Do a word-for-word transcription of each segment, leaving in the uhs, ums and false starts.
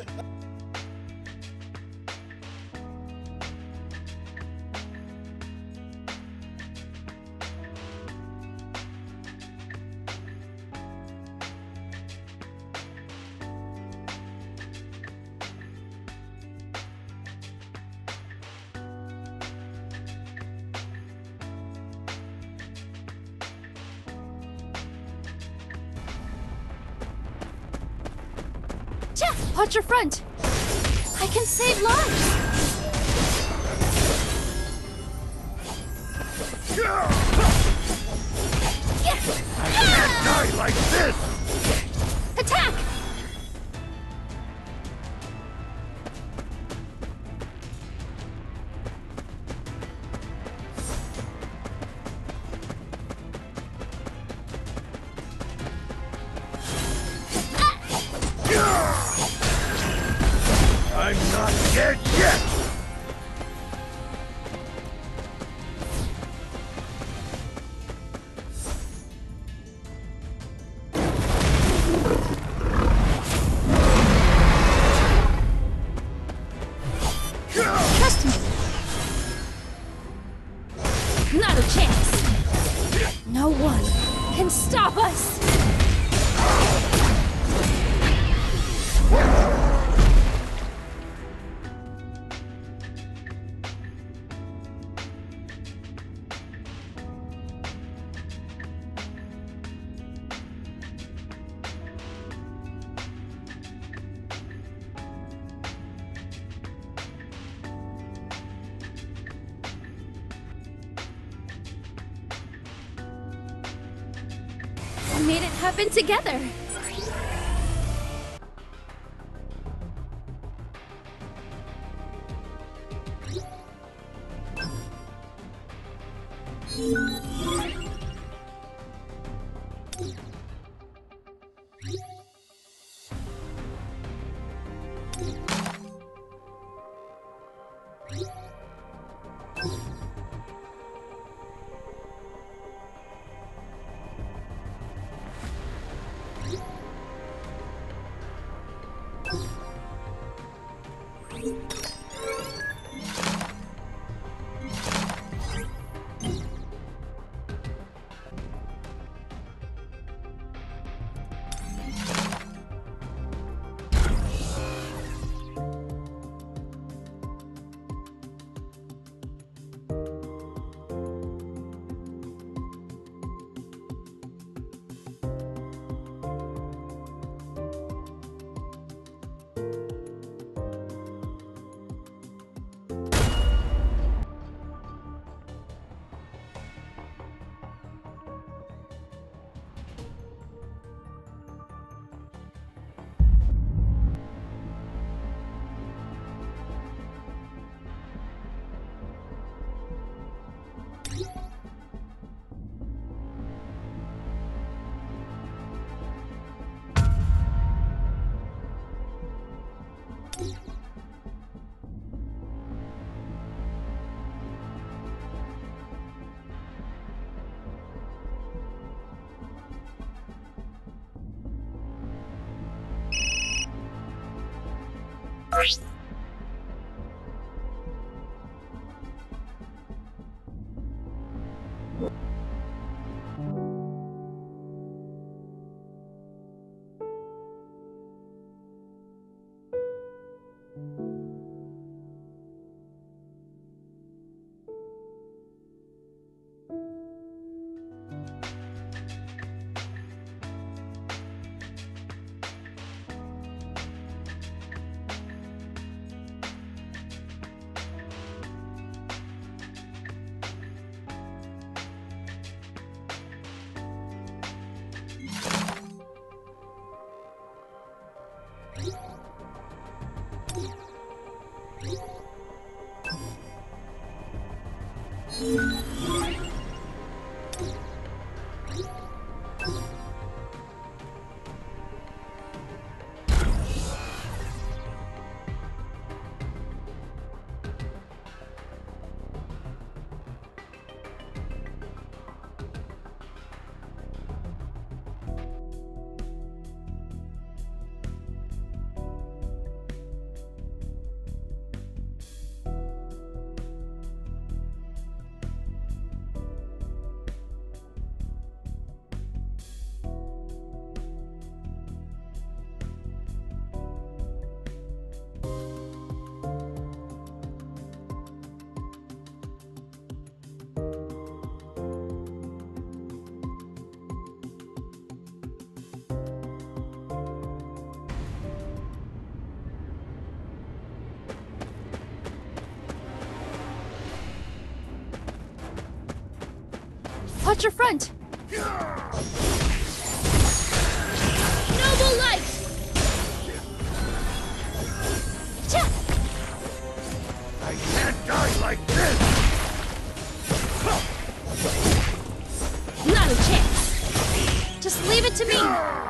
Cha! Watch your front! I can save lives! I can't die like this! Attack! I'm not dead yet! Trust me! Not a chance! No one can stop us! We made it happen together! Watch your front! Noble light! Cha! I can't die like this! Not a chance! Just leave it to me!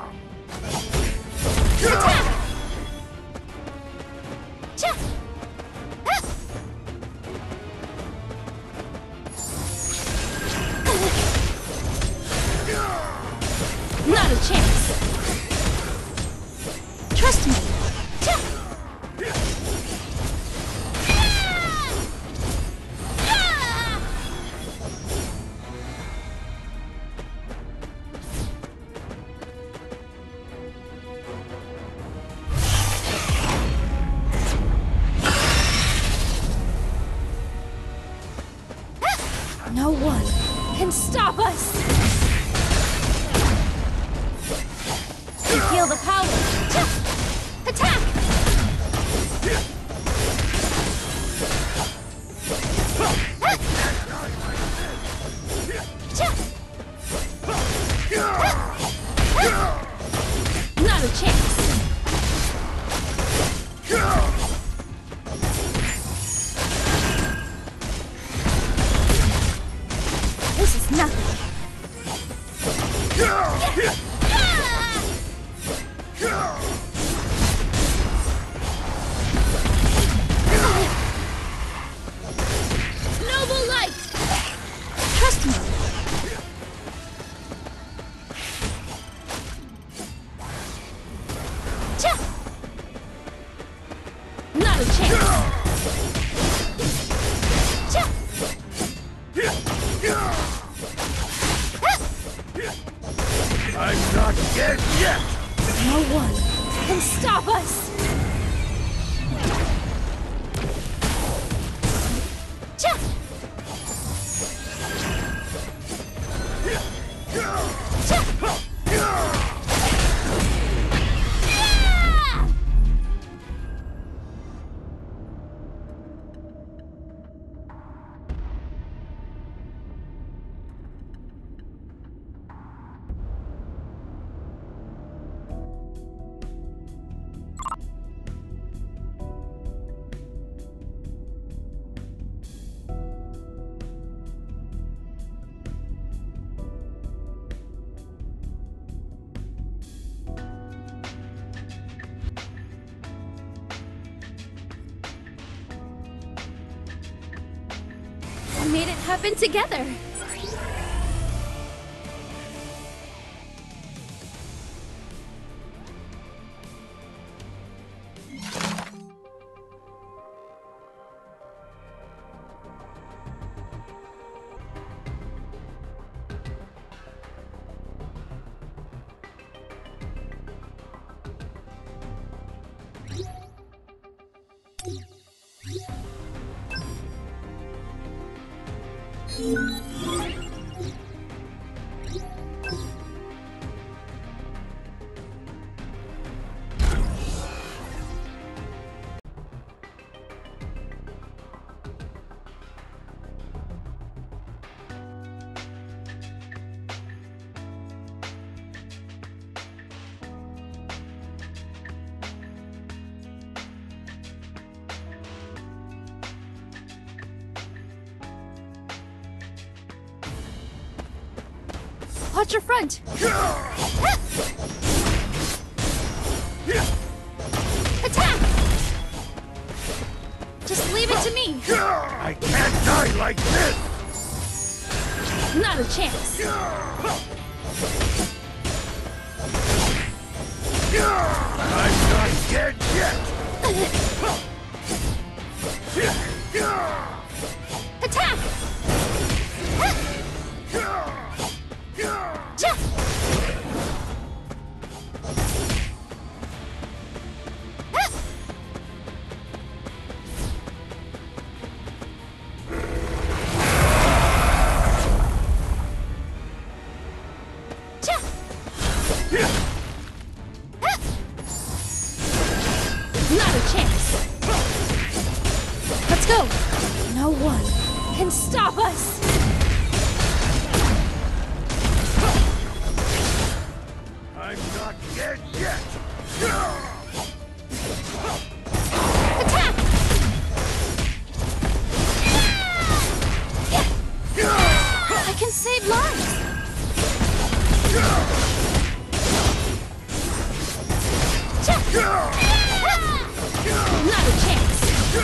Attack! Cha! Ah! Not a chance! Trust me! Cha! No one can stop us! Feel the power! Cha! Attack! Cha! Not a chance! This is nothing! Noble light! Trust me! Cha! Not a chance! Cha! I'm not dead yet! No one can stop us! Cha! Cha! Yeah! We made it happen together! Watch your front! Attack! Just leave it to me! I can't die like this! Not a chance! I'm not dead yet! Attack! Cha! Cha! Not a chance! Let's go! No one can stop us! Not a chance!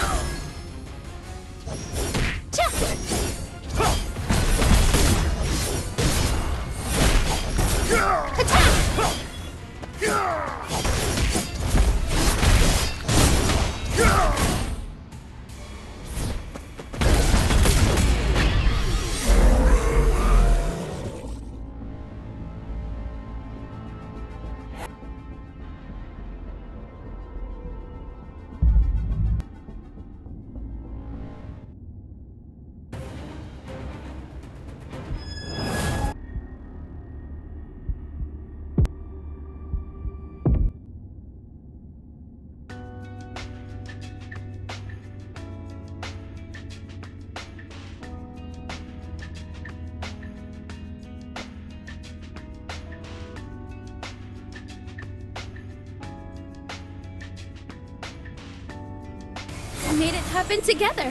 Made it happen together.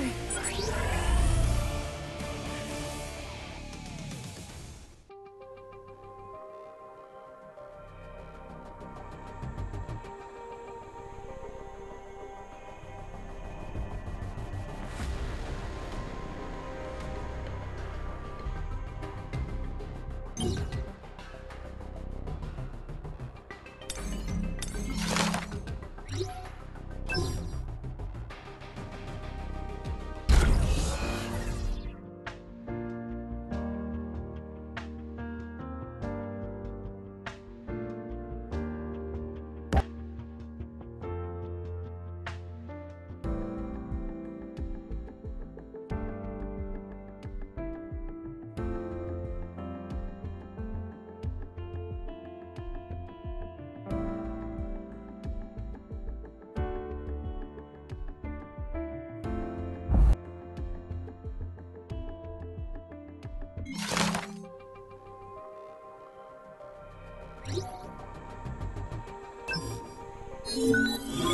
You